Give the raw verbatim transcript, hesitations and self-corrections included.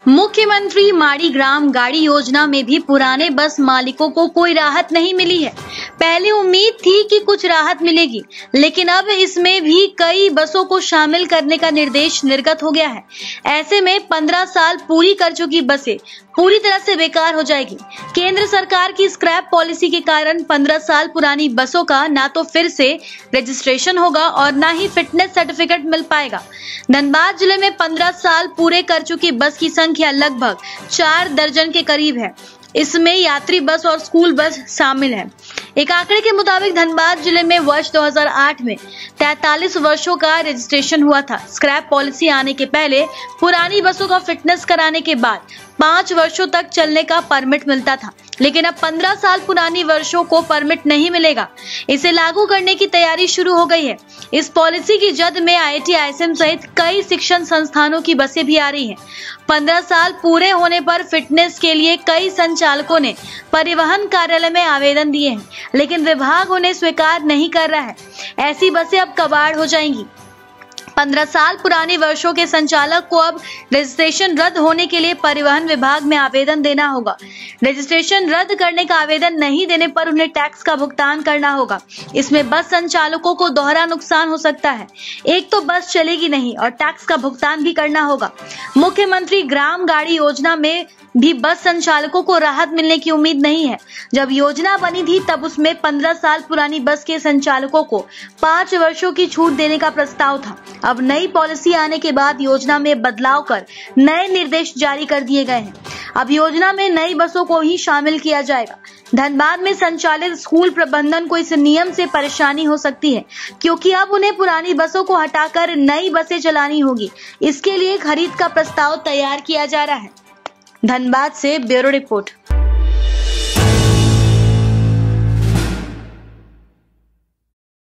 मुख्यमंत्री माड़ी ग्राम गाड़ी योजना में भी पुराने बस मालिकों को कोई राहत नहीं मिली है। पहले उम्मीद थी कि कुछ राहत मिलेगी, लेकिन अब इसमें भी कई बसों को शामिल करने का निर्देश निर्गत हो गया है। ऐसे में पंद्रह साल पूरी कर चुकी बसें पूरी तरह से बेकार हो जाएगी। केंद्र सरकार की स्क्रैप पॉलिसी के कारण पंद्रह साल पुरानी बसों का ना तो फिर से रजिस्ट्रेशन होगा और ना ही फिटनेस सर्टिफिकेट मिल पाएगा। धनबाद जिले में पंद्रह साल पूरे कर चुकी बस की संख्या लगभग चार दर्जन के करीब है। इसमें यात्री बस और स्कूल बस शामिल है। एक आंकड़े के मुताबिक धनबाद जिले में वर्ष दो हज़ार आठ में तैंतालीस वर्षों का रजिस्ट्रेशन हुआ था। स्क्रैप पॉलिसी आने के पहले पुरानी बसों का फिटनेस कराने के बाद पाँच वर्षों तक चलने का परमिट मिलता था, लेकिन अब पंद्रह साल पुरानी वर्षों को परमिट नहीं मिलेगा। इसे लागू करने की तैयारी शुरू हो गई है। इस पॉलिसी की जद में I I T, I S M सहित कई शिक्षण संस्थानों की बसें भी आ रही हैं। पंद्रह साल पूरे होने पर फिटनेस के लिए कई संचालकों ने परिवहन कार्यालय में आवेदन दिए हैं, लेकिन विभाग उन्हें स्वीकार नहीं कर रहा है। ऐसी बसें अब कबाड़ हो जाएंगी। पंद्रह साल पुराने वर्षों के संचालक को अब रजिस्ट्रेशन रद्द होने के लिए परिवहन विभाग में आवेदन देना होगा। रजिस्ट्रेशन रद्द करने का आवेदन नहीं देने पर उन्हें टैक्स का भुगतान करना होगा। इसमें बस संचालकों को दोहरा नुकसान हो सकता है। एक तो बस चलेगी नहीं और टैक्स का भुगतान भी करना होगा। मुख्यमंत्री ग्राम गाड़ी योजना में भी बस संचालकों को राहत मिलने की उम्मीद नहीं है। जब योजना बनी थी तब उसमें पंद्रह साल पुरानी बस के संचालकों को पाँच वर्षों की छूट देने का प्रस्ताव था। अब नई पॉलिसी आने के बाद योजना में बदलाव कर नए निर्देश जारी कर दिए गए हैं। अब योजना में नई बसों को ही शामिल किया जाएगा। धनबाद में संचालित स्कूल प्रबंधन को इस नियम से परेशानी हो सकती है, क्योंकि अब उन्हें पुरानी बसों को हटाकर नई बसें चलानी होगी। इसके लिए खरीद का प्रस्ताव तैयार किया जा रहा है। धनबाद से ब्यूरो रिपोर्ट।